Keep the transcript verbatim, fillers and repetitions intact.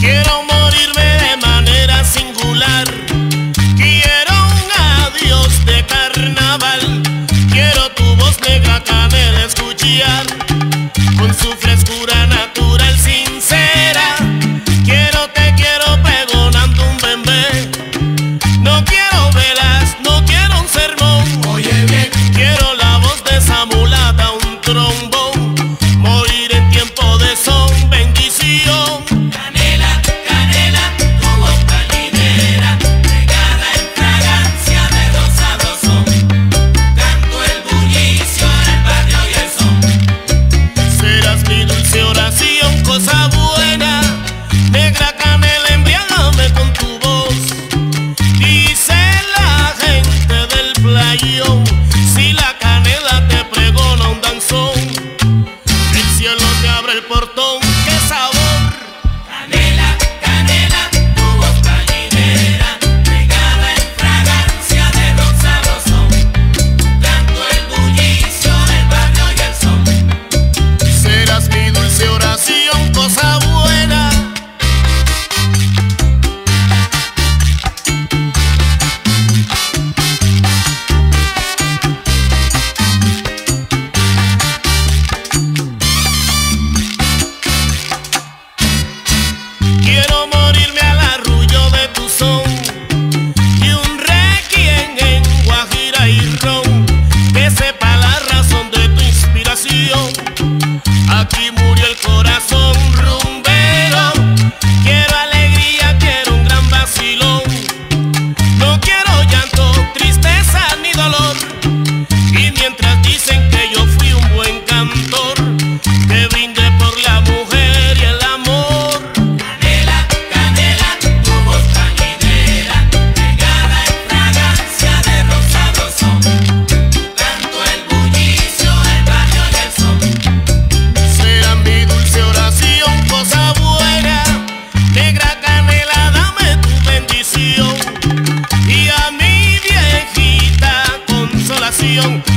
Quiero morirme de manera singular. Quiero un adiós de carnaval. Quiero tu voz negra canela escuchar, con su frescura natural sincera. Quiero, te quiero pregonando un bembé. No quiero velas, no quiero un sermón. Oye bien, quiero la voz de esa mulata, un trombón. Morir en tiempo de son, bendición. canela, canela, tu voz cañinera, regada en fragancia de rosa rosón. Canto el bullicio en el barrio y el son. Serás mi dulce oración, cosa buena. Negra canela, embriágame con tu voz. Dice la gente del playón, si la canela te pregona un danzón, el cielo te abre el portón. ¡Qué sabor! Canela, canela, tu voz cañinera, regada en fragancia de rosa rosón. Canto el bullicio del barrio y el son. Serás mi dulce oración, cosa buena. Quiero morirme al arrullo de tu son y un requiem en guajira y ron, que sepa la razón de tu inspiración. Aquí murió el corazón rumbero. Quiero alegría, quiero un gran vacilón. No quiero llanto, tristeza ni dolor. Y mientras dicen que yo fui un buen cantor, que brindé por la mujer y el amor. Canela, canela, tu voz cañinera, regada en fragancia de rosa rosón. Canto el bullicio del barrio y el son. Será mi dulce oración, cosa buena. Negra canela, dame tu bendición. Y a mi viejita consolación,